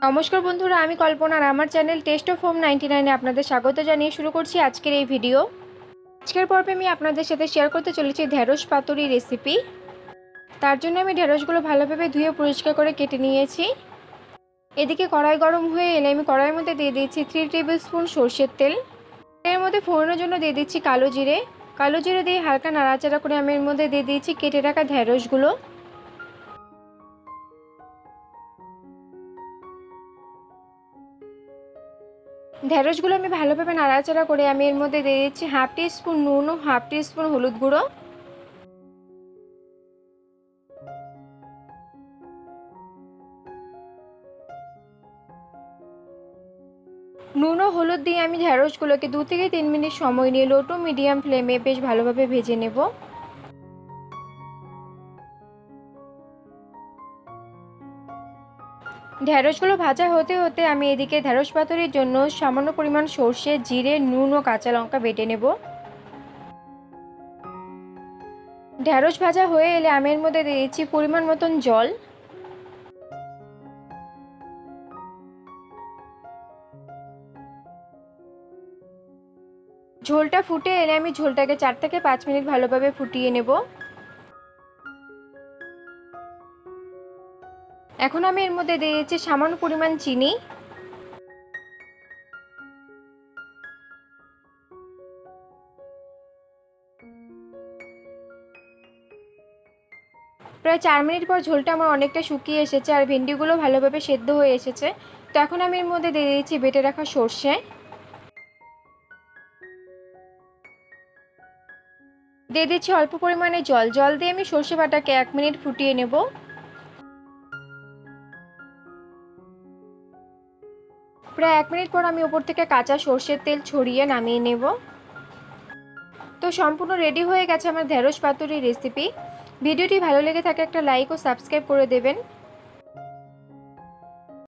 নমস্কার বন্ধুরা, আমি কল্পনা আর আমার চ্যানেল টেস্ট অফ হোম 99 আপনাদের স্বাগত জানিয়ে শুরু করছি আজকের এই ভিডিও। আজকের পর্বে আমি আপনাদের সাথে শেয়ার করতে চলেছি ঢেঁড়স পাতুরি রেসিপি। তার জন্য আমি ঢেঁড়সগুলো ভালোভাবে ধুয়ে পরিষ্কার করে কেটে নিয়েছি। এদিকে কড়াই গরম হয়ে এলে আমি কড়াইয়ের মধ্যে দিয়ে দিচ্ছি 3 টেবিল স্পুন সরষের তেল। এর মধ্যে ফোড়নের জন্য দিয়ে দিচ্ছি কালো জিরে দিয়ে হালকা নাড়াচাড়া করে আমি এর মধ্যে দিয়ে দিচ্ছি কেটে রাখা ঢেঁড়সগুলো। ঢেঁড়সগুলো আমি ভালোভাবে নাড়াচাড়া করে আমি এর মধ্যে দিয়ে দিচ্ছি হাফ টি স্পুন নুন ও হাফ টি স্পুন হলুদ গুঁড়ো। নুন ও হলুদ দিয়ে আমি ঢেঁড়সগুলোকে 2 থেকে 3 মিনিট সময় নিয়ে লো টু মিডিয়াম ফ্লেমে বেশ ভালোভাবে ভেজে নেব। ঢেঁড়সগুলো ভাজা হতে হতে আমি এদিকে ঢেঁড়স পাতুরির জন্য সামান্য পরিমাণ সর্ষে, জিরে, নুন ও কাঁচা লঙ্কা বেটে নেব। ঢেঁড়স ভাজা হয়ে এলে আমি এর মধ্যে দিয়ে দিচ্ছি পরিমাণ মতন জল। ঝোলটা ফুটে এলে আমি ঝোলটাকে 4 থেকে 5 মিনিট ভালোভাবে ফুটিয়ে নেব। এখন আমি এর মধ্যে দিয়ে দিচ্ছি সামান্য পরিমাণ চিনি। প্রায় 4 মিনিট পর ঝোলটা আমার অনেকটা শুকিয়ে এসেছে আর ভেন্ডিগুলো ভালোভাবে সেদ্ধ হয়ে এসেছে। তো এখন আমি এর মধ্যে দিয়ে দিচ্ছি বেটে রাখা সর্ষে, দিয়ে দিচ্ছি অল্প পরিমাণে জল দিয়ে আমি সর্ষে বাটাকে 1 মিনিট ফুটিয়ে নেব। প্রায় 1 মিনিট পর আমি উপর থেকে কাঁচা সর্ষের তেল ছড়িয়ে নামিয়ে নেব। তো সম্পূর্ণ রেডি হয়ে গেছে আমার ঢেঁড়স পাতুরি রেসিপি। ভিডিওটি ভালো লেগে থাকে একটা লাইক ও সাবস্ক্রাইব করে দেবেন।